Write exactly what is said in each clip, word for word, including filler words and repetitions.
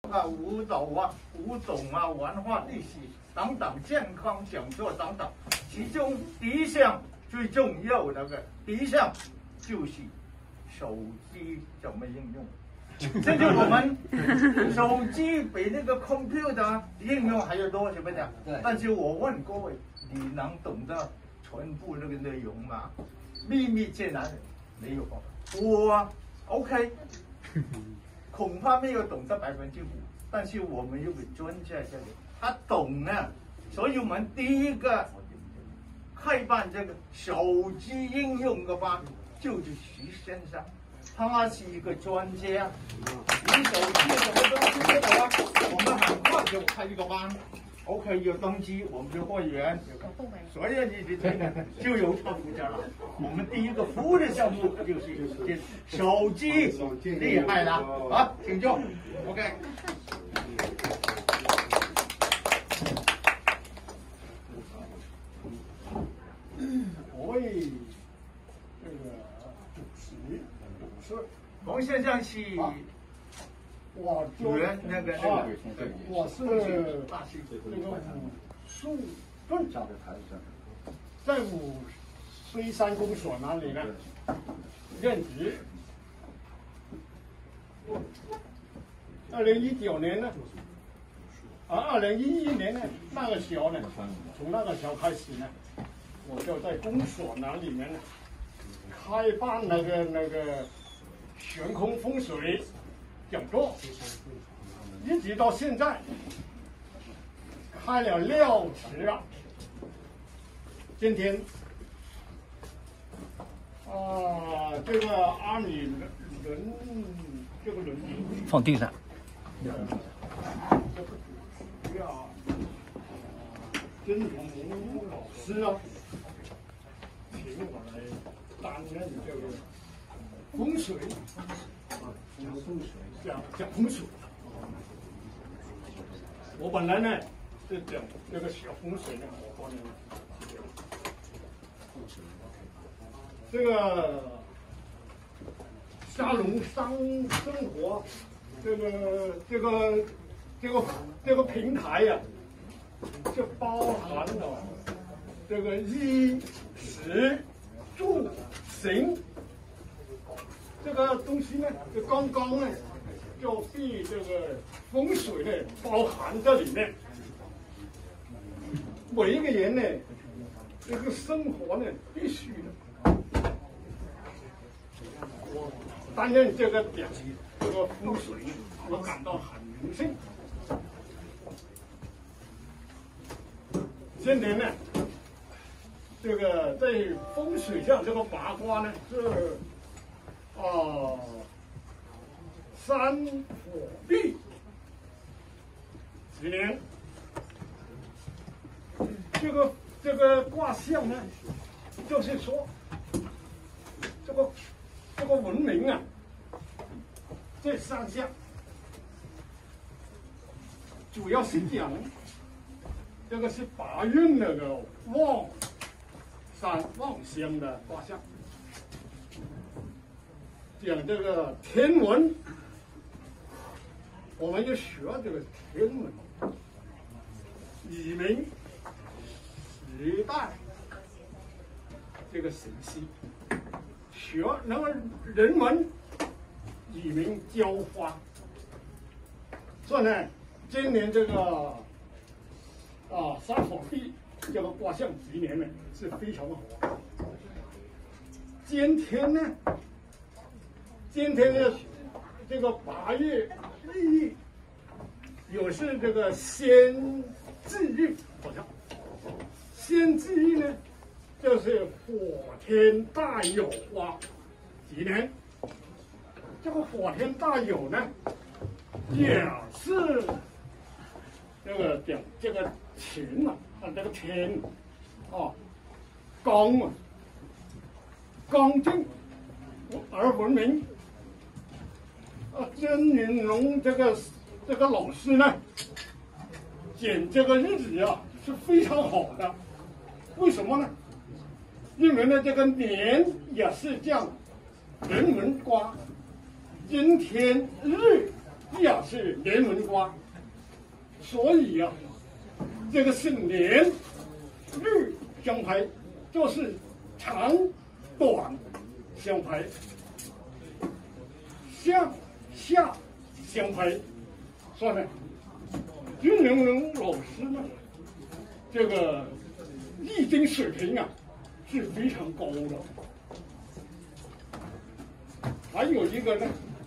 啊、舞蹈啊、古董啊、文化历史等等健康讲座等等。其中第一项最重要的个第一项就是手机怎么应用。这就我们手机比那个 computer 应用还要多，是不是？对。但是我问各位，你能懂得全部那个内容吗？秘密在哪里？没有。我 OK， 恐怕没有懂得百分之五，但是我们有个专家在这里，他懂啊，所以我们第一个开办这个手机应用的班就是徐先生。他是一个专家，你手机什么东西这个啊，我们很快就开一个班 ，OK 有登记，我们就会员，所以你的就有差不多了。我们第一个服务的项目就是手机，厉害了，好，请坐 ，OK。喂，这个主席。是，冯先生是，我原那个那个，我是大戏这个武术盾，在武虽山公所那里呢任职。二零一九年呢，啊，二零一一年呢，那个时候呢，从那个时候开始呢，我就在公所那里面呢，开办那个那个。悬空风水讲座，一直到现在开了六十了。今天啊，这个阿里轮这个轮椅放地上。 这个主席啊，甄同老师啊，请我来担任这个。风水啊，讲风水，讲讲风水。我本来呢，是讲这个小风水呢，我帮你这个沙龙商生活，这个这个这个这个平台呀、啊，就包含了这个衣食住行。这个东西呢，就刚刚呢，就被这个风水呢包含在里面。每一个人呢，这个生活呢必须的。我担任这个点，这个风水，我感到很荣幸。今年呢，这个在风水上这个八卦呢是。啊，三火壁，几年？这个这个卦象呢，就是说，这个这个文明啊，这三项，主要是讲这个是八运那个旺山旺相的卦象。讲这个天文，我们就学这个天文，以明时代这个神奇，学那个人文以明交发。所以呢，今年这个啊三火壁这个卦象吉年呢是非常好。今天呢。今天的这个八月一日，有是这个先至日，好像先至日呢，就是火天大有花吉年。这个火天大有呢，表示这个讲这个天啊，啊这个天啊，刚啊，刚正而闻名。啊，甄云龙这个这个老师呢，选这个日子啊是非常好的。为什么呢？因为呢这个年也是这样，人文卦，今天日也是连文卦，所以呀、啊，这个是连日相排，就是长短相排，上下相排，算了。云能能老师呢，这个易经水平啊是非常高的。还有一个呢，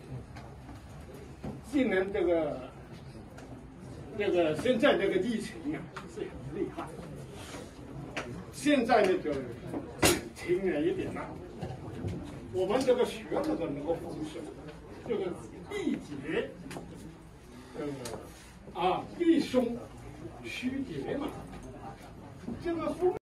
今年这个这个现在这个疫情啊是很厉害，现在呢就轻了一点了。我们这个学这个那个风水，这个地节，这个啊地凶虚节嘛，这个风。